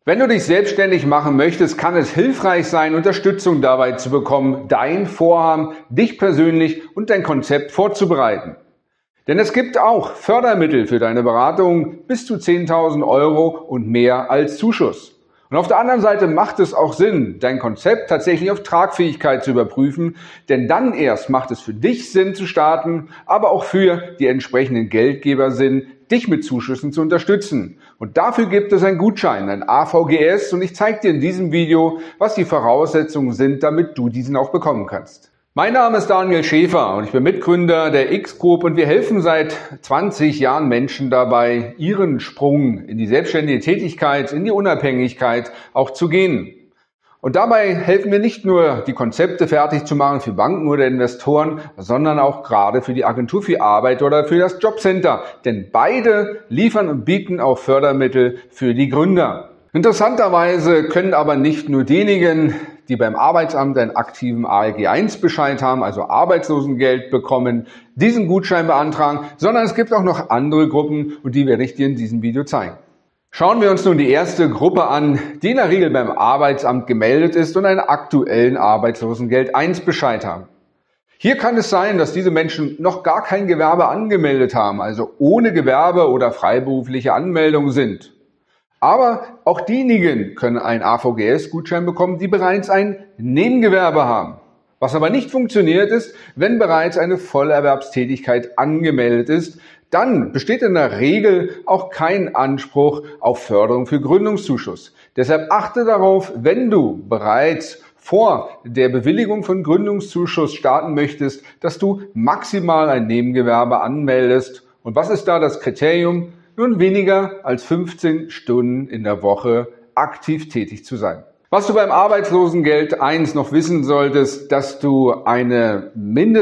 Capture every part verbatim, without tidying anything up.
Wenn du dich selbstständig machen möchtest, kann es hilfreich sein, Unterstützung dabei zu bekommen, dein Vorhaben, dich persönlich und dein Konzept vorzubereiten. Denn es gibt auch Fördermittel für deine Beratung bis zu zehntausend Euro und mehr als Zuschuss. Und auf der anderen Seite macht es auch Sinn, dein Konzept tatsächlich auf Tragfähigkeit zu überprüfen, denn dann erst macht es für dich Sinn zu starten, aber auch für die entsprechenden Geldgeber Sinn, dich mit Zuschüssen zu unterstützen. Und dafür gibt es einen Gutschein, ein A V G S, und ich zeige dir in diesem Video, was die Voraussetzungen sind, damit du diesen auch bekommen kannst. Mein Name ist Daniel Schäfer und ich bin Mitgründer der X-Group und wir helfen seit zwanzig Jahren Menschen dabei, ihren Sprung in die selbstständige Tätigkeit, in die Unabhängigkeit auch zu gehen. Und dabei helfen wir nicht nur, die Konzepte fertig zu machen für Banken oder Investoren, sondern auch gerade für die Agentur für Arbeit oder für das Jobcenter. Denn beide liefern und bieten auch Fördermittel für die Gründer. Interessanterweise können aber nicht nur diejenigen, die beim Arbeitsamt einen aktiven A L G eins Bescheid haben, also Arbeitslosengeld bekommen, diesen Gutschein beantragen, sondern es gibt auch noch andere Gruppen, und die werde ich dir in diesem Video zeigen. Schauen wir uns nun die erste Gruppe an, die in der Regel beim Arbeitsamt gemeldet ist und einen aktuellen Arbeitslosengeld eins Bescheid haben. Hier kann es sein, dass diese Menschen noch gar kein Gewerbe angemeldet haben, also ohne Gewerbe oder freiberufliche Anmeldung sind. Aber auch diejenigen können einen A V G S-Gutschein bekommen, die bereits ein Nebengewerbe haben. Was aber nicht funktioniert ist, wenn bereits eine Vollerwerbstätigkeit angemeldet ist, dann besteht in der Regel auch kein Anspruch auf Förderung für Gründungszuschuss. Deshalb achte darauf, wenn du bereits vor der Bewilligung von Gründungszuschuss starten möchtest, dass du maximal ein Nebengewerbe anmeldest. Und was ist da das Kriterium? Nun, weniger als fünfzehn Stunden in der Woche aktiv tätig zu sein. Was du beim Arbeitslosengeld eins noch wissen solltest, dass du eine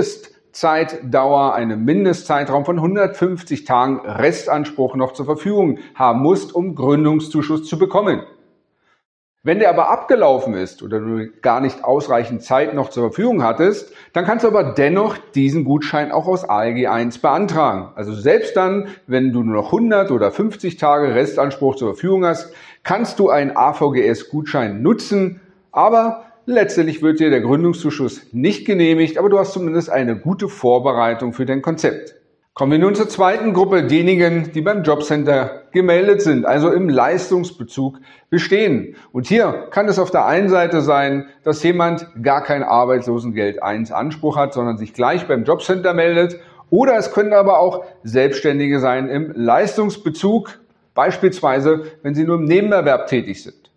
Mindestzeitdauer, einen Mindestzeitraum von hundertfünfzig Tagen Restanspruch noch zur Verfügung haben musst, um Gründungszuschuss zu bekommen. Wenn der aber abgelaufen ist oder du gar nicht ausreichend Zeit noch zur Verfügung hattest, dann kannst du aber dennoch diesen Gutschein auch aus A L G eins beantragen. Also selbst dann, wenn du nur noch hundert oder fünfzig Tage Restanspruch zur Verfügung hast, kannst du einen A V G S-Gutschein nutzen, aber letztendlich wird dir der Gründungszuschuss nicht genehmigt, aber du hast zumindest eine gute Vorbereitung für dein Konzept. Kommen wir nun zur zweiten Gruppe, diejenigen, die beim Jobcenter gemeldet sind, also im Leistungsbezug bestehen. Und hier kann es auf der einen Seite sein, dass jemand gar kein Arbeitslosengeld eins Anspruch hat, sondern sich gleich beim Jobcenter meldet. Oder es können aber auch Selbstständige sein im Leistungsbezug, beispielsweise wenn sie nur im Nebenerwerb tätig sind.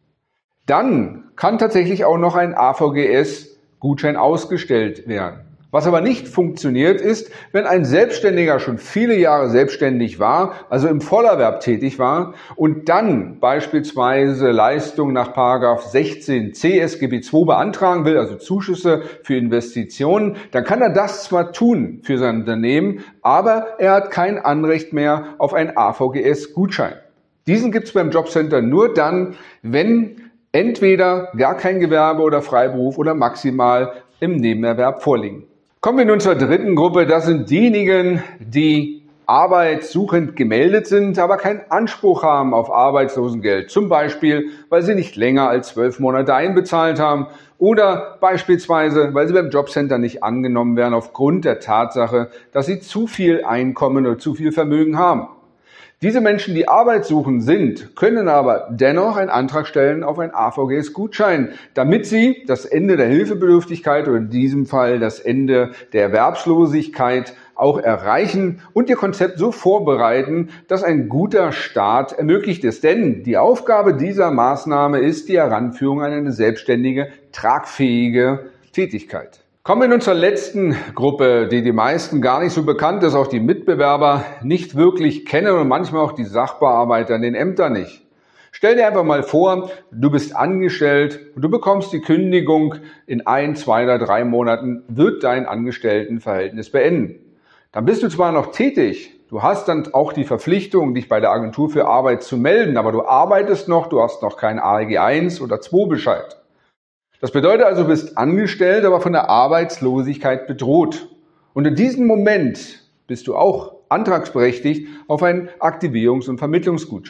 Dann kann tatsächlich auch noch ein A V G S-Gutschein ausgestellt werden. Was aber nicht funktioniert ist, wenn ein Selbstständiger schon viele Jahre selbstständig war, also im Vollerwerb tätig war und dann beispielsweise Leistungen nach Paragraph sechzehn C S G B zwei beantragen will, also Zuschüsse für Investitionen, dann kann er das zwar tun für sein Unternehmen, aber er hat kein Anrecht mehr auf einen A V G S-Gutschein. Diesen gibt es beim Jobcenter nur dann, wenn entweder gar kein Gewerbe oder Freiberuf oder maximal im Nebenerwerb vorliegen. Kommen wir nun zur dritten Gruppe. Das sind diejenigen, die arbeitssuchend gemeldet sind, aber keinen Anspruch haben auf Arbeitslosengeld. Zum Beispiel, weil sie nicht länger als zwölf Monate einbezahlt haben oder beispielsweise, weil sie beim Jobcenter nicht angenommen werden aufgrund der Tatsache, dass sie zu viel Einkommen oder zu viel Vermögen haben. Diese Menschen, die arbeitssuchend sind, können aber dennoch einen Antrag stellen auf einen A V G S-Gutschein, damit sie das Ende der Hilfebedürftigkeit oder in diesem Fall das Ende der Erwerbslosigkeit auch erreichen und ihr Konzept so vorbereiten, dass ein guter Start ermöglicht ist. Denn die Aufgabe dieser Maßnahme ist die Heranführung an eine selbstständige, tragfähige Tätigkeit. Kommen wir nun zur letzten Gruppe, die die meisten gar nicht so bekannt ist, auch die Mitbewerber nicht wirklich kennen und manchmal auch die Sachbearbeiter in den Ämtern nicht. Stell dir einfach mal vor, du bist angestellt und du bekommst die Kündigung, in ein, zwei oder drei Monaten wird dein Angestelltenverhältnis beenden. Dann bist du zwar noch tätig, du hast dann auch die Verpflichtung, dich bei der Agentur für Arbeit zu melden, aber du arbeitest noch, du hast noch keinen A L G eins oder zwei Bescheid. Das bedeutet also, du bist angestellt, aber von der Arbeitslosigkeit bedroht. Und in diesem Moment bist du auch antragsberechtigt auf einen Aktivierungs- und Vermittlungsgutschein.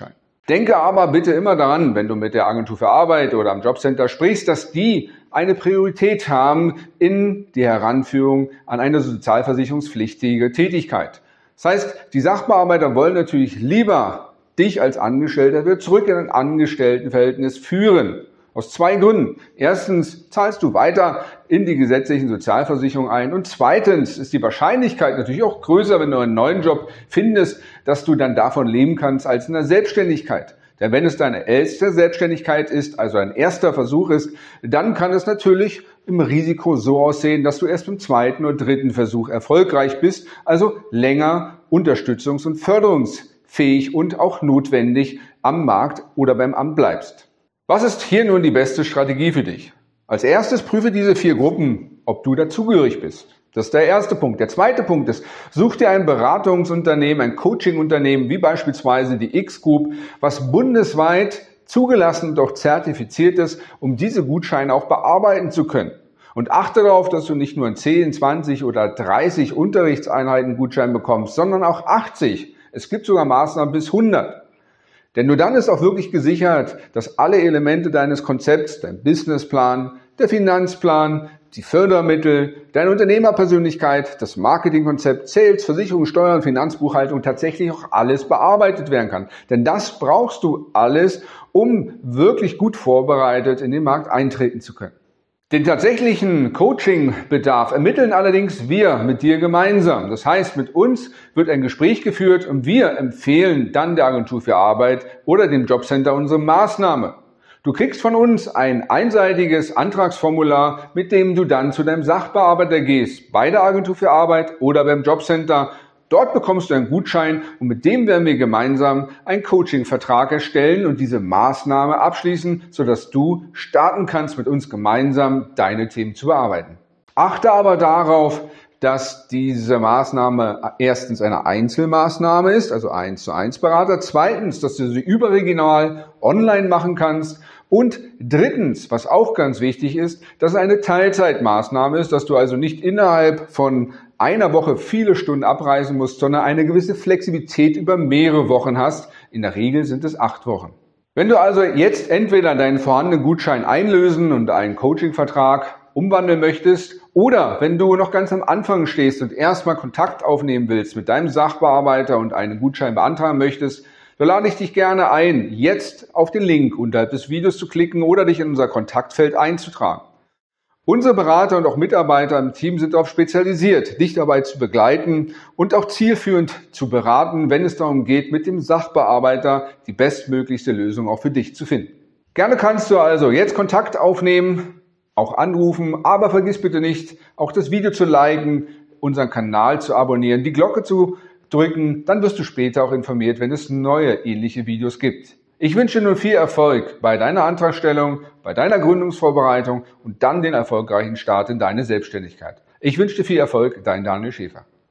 Denke aber bitte immer daran, wenn du mit der Agentur für Arbeit oder am Jobcenter sprichst, dass die eine Priorität haben in die Heranführung an eine sozialversicherungspflichtige Tätigkeit. Das heißt, die Sachbearbeiter wollen natürlich lieber dich als Angestellter wieder zurück in ein Angestelltenverhältnis führen. Aus zwei Gründen. Erstens zahlst du weiter in die gesetzlichen Sozialversicherungen ein und zweitens ist die Wahrscheinlichkeit natürlich auch größer, wenn du einen neuen Job findest, dass du dann davon leben kannst als in der Selbstständigkeit. Denn wenn es deine erste Selbstständigkeit ist, also ein erster Versuch ist, dann kann es natürlich im Risiko so aussehen, dass du erst beim zweiten oder dritten Versuch erfolgreich bist, also länger unterstützungs- und förderungsfähig und auch notwendig am Markt oder beim Amt bleibst. Was ist hier nun die beste Strategie für dich? Als erstes prüfe diese vier Gruppen, ob du dazugehörig bist. Das ist der erste Punkt. Der zweite Punkt ist, such dir ein Beratungsunternehmen, ein Coachingunternehmen, wie beispielsweise die X-Group, was bundesweit zugelassen und auch zertifiziert ist, um diese Gutscheine auch bearbeiten zu können. Und achte darauf, dass du nicht nur einen zehn, zwanzig oder dreißig Unterrichtseinheiten Gutschein bekommst, sondern auch achtzig. Es gibt sogar Maßnahmen bis hundert. Denn nur dann ist auch wirklich gesichert, dass alle Elemente deines Konzepts, dein Businessplan, der Finanzplan, die Fördermittel, deine Unternehmerpersönlichkeit, das Marketingkonzept, Sales, Versicherung, Steuern, Finanzbuchhaltung tatsächlich auch alles bearbeitet werden kann. Denn das brauchst du alles, um wirklich gut vorbereitet in den Markt eintreten zu können. Den tatsächlichen Coaching-Bedarf ermitteln allerdings wir mit dir gemeinsam. Das heißt, mit uns wird ein Gespräch geführt und wir empfehlen dann der Agentur für Arbeit oder dem Jobcenter unsere Maßnahme. Du kriegst von uns ein einseitiges Antragsformular, mit dem du dann zu deinem Sachbearbeiter gehst, bei der Agentur für Arbeit oder beim Jobcenter. Dort bekommst du einen Gutschein und mit dem werden wir gemeinsam einen Coaching-Vertrag erstellen und diese Maßnahme abschließen, sodass du starten kannst, mit uns gemeinsam deine Themen zu bearbeiten. Achte aber darauf, dass diese Maßnahme erstens eine Einzelmaßnahme ist, also eins zu eins Berater. Zweitens, dass du sie überregional online machen kannst. Und drittens, was auch ganz wichtig ist, dass es eine Teilzeitmaßnahme ist, dass du also nicht innerhalb von einer Woche viele Stunden abreisen musst, sondern eine gewisse Flexibilität über mehrere Wochen hast. In der Regel sind es acht Wochen. Wenn du also jetzt entweder deinen vorhandenen Gutschein einlösen und einen Coaching-Vertrag umwandeln möchtest oder wenn du noch ganz am Anfang stehst und erstmal Kontakt aufnehmen willst mit deinem Sachbearbeiter und einen Gutschein beantragen möchtest, so lade ich dich gerne ein, jetzt auf den Link unterhalb des Videos zu klicken oder dich in unser Kontaktfeld einzutragen. Unsere Berater und auch Mitarbeiter im Team sind darauf spezialisiert, dich dabei zu begleiten und auch zielführend zu beraten, wenn es darum geht, mit dem Sachbearbeiter die bestmöglichste Lösung auch für dich zu finden. Gerne kannst du also jetzt Kontakt aufnehmen, auch anrufen, aber vergiss bitte nicht, auch das Video zu liken, unseren Kanal zu abonnieren, die Glocke zu drücken, dann wirst du später auch informiert, wenn es neue ähnliche Videos gibt. Ich wünsche dir nun viel Erfolg bei deiner Antragstellung, bei deiner Gründungsvorbereitung und dann den erfolgreichen Start in deine Selbstständigkeit. Ich wünsche dir viel Erfolg, dein Daniel Schäfer.